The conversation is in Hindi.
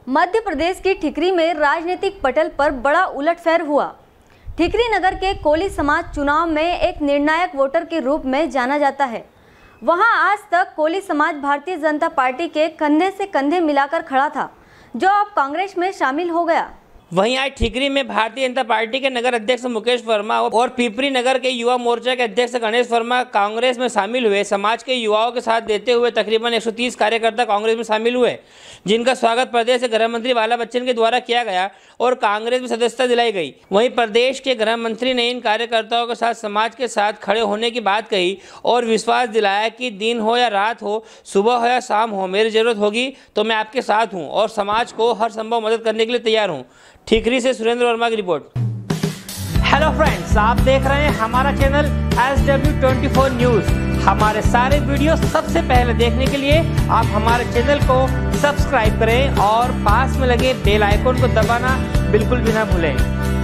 मध्य प्रदेश की ठिकरी में राजनीतिक पटल पर बड़ा उलटफेर हुआ। ठिकरी नगर के कोली समाज चुनाव में एक निर्णायक वोटर के रूप में जाना जाता है। वहां आज तक कोली समाज भारतीय जनता पार्टी के कंधे से कंधे मिलाकर खड़ा था, जो अब कांग्रेस में शामिल हो गया। वहीं आज ठिकरी में भारतीय जनता पार्टी के नगर अध्यक्ष मुकेश वर्मा और पिपरी नगर के युवा मोर्चा के अध्यक्ष गणेश वर्मा कांग्रेस में शामिल हुए। समाज के युवाओं के साथ देते हुए तकरीबन 130 कार्यकर्ता कांग्रेस में शामिल हुए, जिनका स्वागत प्रदेश के गृह मंत्री बाला बच्चन के द्वारा किया गया और कांग्रेस में सदस्यता दिलाई गई। वहीं प्रदेश के गृह मंत्री ने इन कार्यकर्ताओं के साथ समाज के साथ खड़े होने की बात कही और विश्वास दिलाया कि दिन हो या रात हो, सुबह हो या शाम हो, मेरी जरूरत होगी तो मैं आपके साथ हूं और समाज को हर संभव मदद करने के लिए तैयार हूं। ठिकरी से सुरेंद्र वर्मा की रिपोर्ट। हेलो फ्रेंड्स, आप देख रहे हैं हमारा चैनल SW24 न्यूज। हमारे सारे वीडियो सबसे पहले देखने के लिए आप हमारे चैनल को सब्सक्राइब करें और पास में लगे बेल आइकन को दबाना बिल्कुल भी ना भूलें।